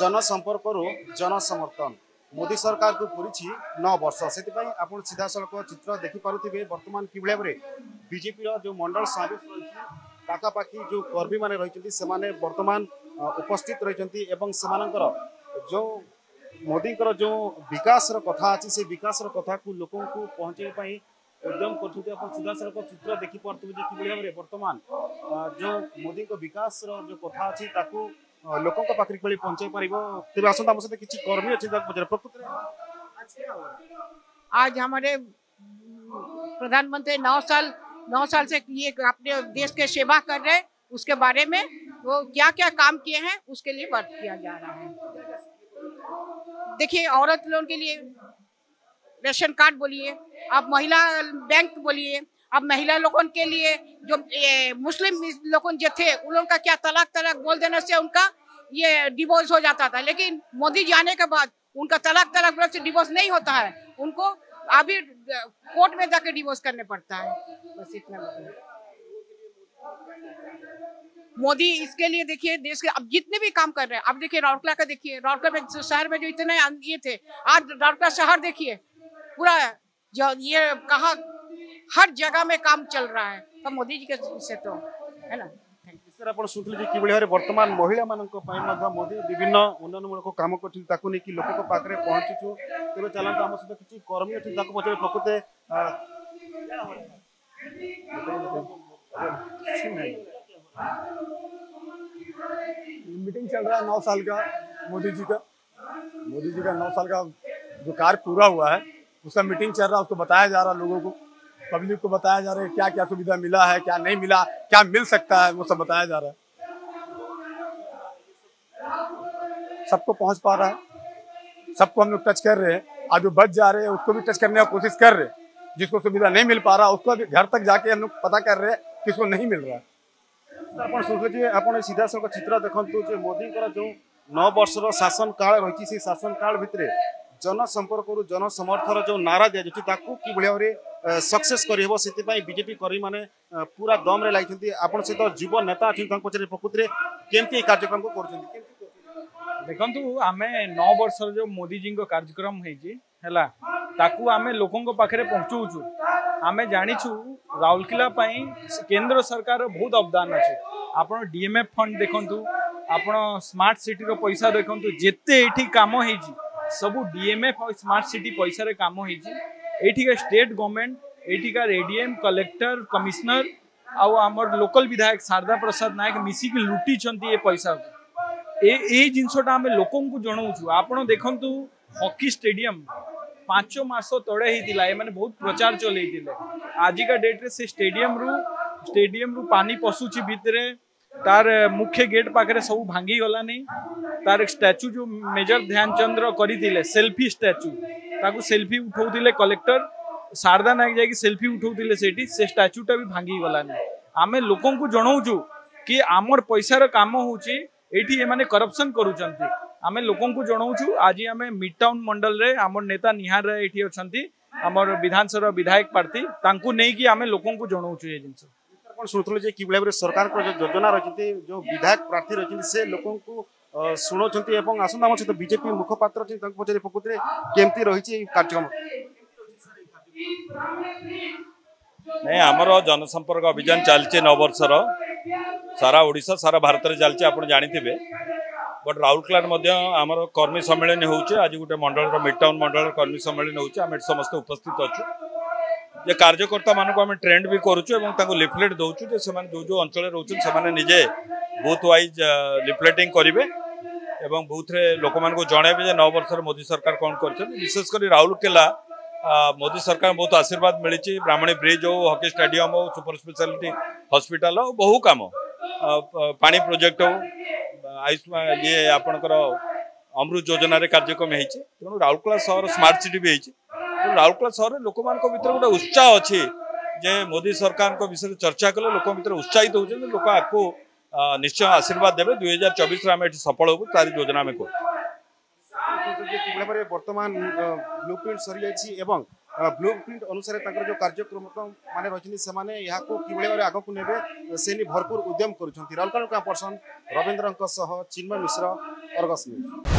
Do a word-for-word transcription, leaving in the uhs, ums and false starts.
जनसंपर्क जनसमर्थन मोदी सरकार को पूरी नौ वर्ष से आप सीधा सड़क चित्र देखिपे बर्तमान कि भाव में बीजेपी जो मंडल समावेश रही पाखापाखि जो कर्मी मैंने रही से बर्तमान उपस्थित रही जो मोदी जो विकास कथा अच्छी से विकास कथा को लोक पहुँचे उद्यम कर सीधा सड़क चित्र देखिपे कि भाव में बर्तमान जो मोदी विकास जो कथा अच्छी लोकों पाखे पहुंचाई पार तेज आसता सहित किसी कर्मी अच्छे प्रकृति आज हमारे प्रधानमंत्री नौ साल नौ साल से ये अपने देश के सेवा कर रहे हैं, उसके बारे में वो क्या क्या काम किए हैं उसके लिए बात किया जा रहा है। देखिए, औरत लोगों के लिए रेशन कार्ड बोलिए, आप महिला बैंक बोलिए, अब महिला लोगों के लिए जो मुस्लिम लोगों जो थे उन लोगों का क्या तलाक तलाक बोल देने से उनका ये डिवोर्स हो जाता था, लेकिन मोदी जाने के बाद उनका तलाक तलाक बोलने से डिवोर्स नहीं होता है, उनको अभी कोर्ट में जाकर डिवोर्स करने पड़ता है। बस इतना मोदी इसके लिए देखिए देश के अब जितने भी काम कर रहे हैं, अब देखिए राउरकेला का देखिए, राउरकेला में शहर में जो इतने ये थे, आज राउरकेला शहर देखिए पूरा जो ये कहा हर जगह में काम चल रहा है, तो मोदी जी के से तो है ना। शुणुले कि भाव में बर्तमान महिला मान मोदी विभिन्न उन्नयनमूलक काम कर लोक पाखे पहुंचु तेज चलते आम सहित किसी कर्मी अच्छी पचारे प्रकृति मीटिंग चल रहा है नौ साल का मोदी जी का मोदी जी का नौ साल का जो कार्य पूरा हुआ है उसका मीटिंग चल रहा है, उसको बताया जा रहा है, लोगों को पब्लिक को बताया जा रहा है क्या क्या सुविधा मिला है, क्या नहीं मिला, क्या मिल सकता है, वो सब बताया जा रहा है। सबको पहुंच पा रहा है, सबको हम लोग टच कर रहे हैं, आज जो बच जा रहे हैं उसको भी टच करने की कोशिश कर रहे हैं, जिसको सुविधा नहीं मिल पा रहा उसको भी घर तक जाके हम लोग पता कर रहे हैं किसको नहीं मिल रहा है। आप सीधा सड़क चित्र देखु मोदी जो नौ वर्ष शासन काल रही से शासन काल भितर जनसंपर्क जनसमर्थन जो नारा दि जाए कि भाव में सक्सेस कर बीजेपी कर्मी मैंने पूरा दम रे लगी आप सहित युव नेता अच्छे पचारे प्रकृति केमती कार्यक्रम को कर देखु आम नौ वर्ष जो मोदी जी कार्यक्रम है ताकू आमे लोकों पाखे पहुँचू आमे जानिछु राउरकेला केंद्र सरकार बहुत अवदान अच्छे। आप डीएमएफ फंड देखु, आप स्मार्ट सिटी रो पैसा देखु, जिते ये कम हो सब डीएमएफ और स्मार्ट सिटी पैसा रे काम होठी स्टेट गवर्नमेंट एठिका एडीएम कलेक्टर कमिश्नर आमर लोकल विधायक शारदा प्रसाद नायक मिसिक लुटी ये पैसा ए जिनसटा आम लोक जनाऊँ। आप देखु हॉकी स्टेडियम पांच मास तले होता है, बहुत प्रचार चलते आजिका डेट्रे से स्टेडियम रु स्टेडियम रु पानी पशुची भितर तार मुख्य गेट पाखे सब भांगी गलानी, तार स्टैचू जो मेजर ध्यानचंद करते सेल्फी स्टैचू ताकू सेल्फी उठाऊले कलेक्टर शारदा नायक जाकि सेल्फी उठाऊले से स्टैचूटा भी भांगी गलानी। आमे लोकों को जनाऊँ कि आमर पैसार काम होची एठी ए माने करप्शन करूचंती, आमे लोकों को जनाऊँ। आज आमे मिड टाउन मंडल रे आमर नेता निहार एठी अछंती आमर विधानसभा विधायक प्रार्थी तांकू नहीं कि आमे लोकों को जनाऊँ ये जिनस शुणुले कि भाव में सरकार जो योजना रही जो विधायक प्रार्थी रही से लोकों को शुणुंट आसता आम सहित बीजेपी मुखपात्र अच्छे पचारे प्रकृति केमती रही कार्यक्रम नहीं आमर जनसंपर्क अभियान चलचे नौ वर्षर सारा ओडिशा सारा भारत में चलचे आप जानते बट राउरकेला आमर कर्मी सम्मेलन होचे आज गोटे मंडल मिड टाउन मंडल कर्मी सम्मेलन होचे आम समस्त उपस्थित अच्छु जे कार्यकर्ता मानक आम ट्रेंड भी करूँ लिफलेट दौचु जो जो अंचल रोचे से निजे बूथ वाइज लिफलेटिंग करेंगे और बूथ रे लोक मान जनइबे नौ वर्ष मोदी सरकार कौन कर विशेषकर राउरकेला मोदी सरकार बहुत आशीर्वाद मिली ब्राह्मणी ब्रिज हो हॉकी स्टेडियम हो सुपर स्पेशलिटी हॉस्पिटल हो बहु कम पानी प्रोजेक्ट हो आयुष्मान ये आपणकर अमृत योजना कार्यक्रम होती तेणु राउरकेला सहर स्मार्ट सिटी भी होती राउरकेला सहर लोक मान भर गोटे उत्साह अच्छी जे मोदी सरकार विषय चर्चा कले लोक भर उत्साहित होते लोक आपको निश्चय आशीर्वाद देवे दुई हजार चौबीस सफल हो तारी योजना आम कर बर्तमान ब्लू प्रिंट सरी जाइए ब्लू प्रिंट अनुसार जो कार्यक्रम मान रही कि आग को ने से भरपूर उद्यम कर Rourkela person Ravindra Chinmay Mishra Argus news.